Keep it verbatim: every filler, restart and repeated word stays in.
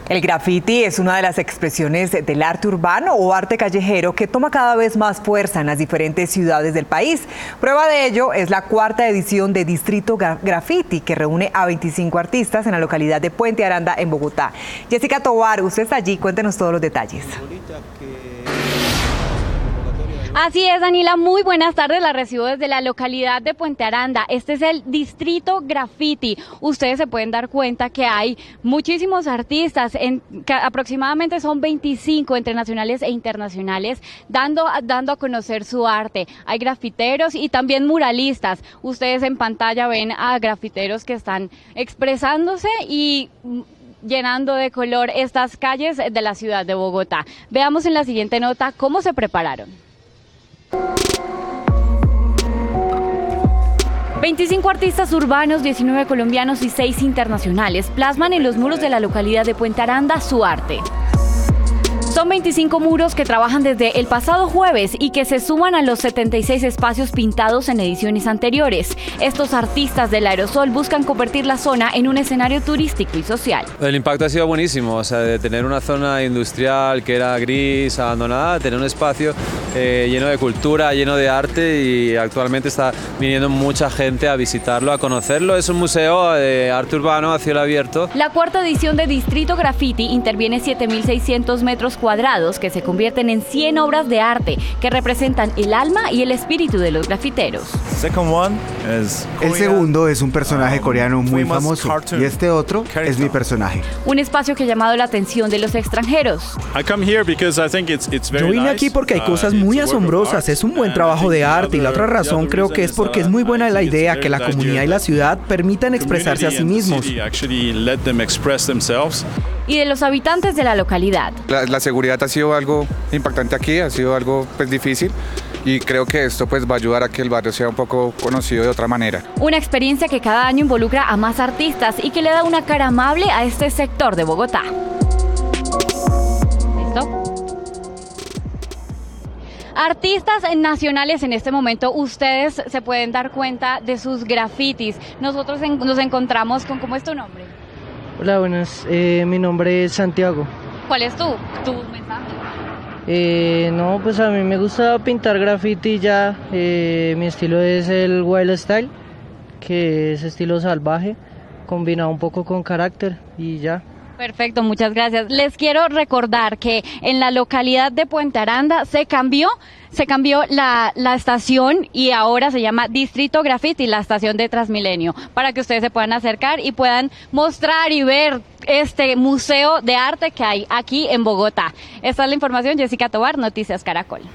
El graffiti es una de las expresiones del arte urbano o arte callejero que toma cada vez más fuerza en las diferentes ciudades del país. Prueba de ello es la cuarta edición de Distrito Graffiti, que reúne a veinticinco artistas en la localidad de Puente Aranda, en Bogotá. Jessica Tovar, usted está allí, cuéntenos todos los detalles. Así es, Danila, muy buenas tardes, la recibo desde la localidad de Puente Aranda. Este es el Distrito Graffiti. Ustedes se pueden dar cuenta que hay muchísimos artistas, en, que aproximadamente son veinticinco entre nacionales e internacionales, dando, dando a conocer su arte. Hay grafiteros y también muralistas. Ustedes en pantalla ven a grafiteros que están expresándose y llenando de color estas calles de la ciudad de Bogotá. Veamos en la siguiente nota cómo se prepararon. veinticinco artistas urbanos, diecinueve colombianos y seis internacionales plasman en los muros de la localidad de Puente Aranda su arte. Son veinticinco muros que trabajan desde el pasado jueves y que se suman a los setenta y seis espacios pintados en ediciones anteriores. Estos artistas del aerosol buscan convertir la zona en un escenario turístico y social. El impacto ha sido buenísimo, o sea, de tener una zona industrial que era gris, abandonada, tener un espacio eh, lleno de cultura, lleno de arte, y actualmente está viniendo mucha gente a visitarlo, a conocerlo. Es un museo de arte urbano a cielo abierto. La cuarta edición de Distrito Graffiti interviene siete mil seiscientos metros cuadrados que se convierten en cien obras de arte que representan el alma y el espíritu de los grafiteros. El segundo es un personaje coreano muy famoso y este otro es mi personaje. Un espacio que ha llamado la atención de los extranjeros. Yo vine aquí porque hay cosas muy asombrosas, es un buen trabajo de arte, y la otra razón creo que es porque es muy buena la idea que la comunidad y la ciudad permitan expresarse a sí mismos. Y de los habitantes de la localidad. La, la seguridad ha sido algo impactante aquí, ha sido algo pues difícil, y creo que esto pues va a ayudar a que el barrio sea un poco conocido de otra manera. Una experiencia que cada año involucra a más artistas y que le da una cara amable a este sector de Bogotá. ¿Listo? Artistas nacionales en este momento, ustedes se pueden dar cuenta de sus grafitis. Nosotros en, nos encontramos con, ¿cómo es tu nombre? Hola, buenas, eh, mi nombre es Santiago. ¿Cuál es tu, tu mensaje? Eh, no, pues a mí me gusta pintar graffiti ya, eh, mi estilo es el wild style, que es estilo salvaje, combinado un poco con carácter y ya. Perfecto, muchas gracias. Les quiero recordar que en la localidad de Puente Aranda se cambió, se cambió la, la estación y ahora se llama Distrito Graffiti, la estación de Transmilenio, para que ustedes se puedan acercar y puedan mostrar y ver este museo de arte que hay aquí en Bogotá. Esta es la información, Jessica Tovar, Noticias Caracol.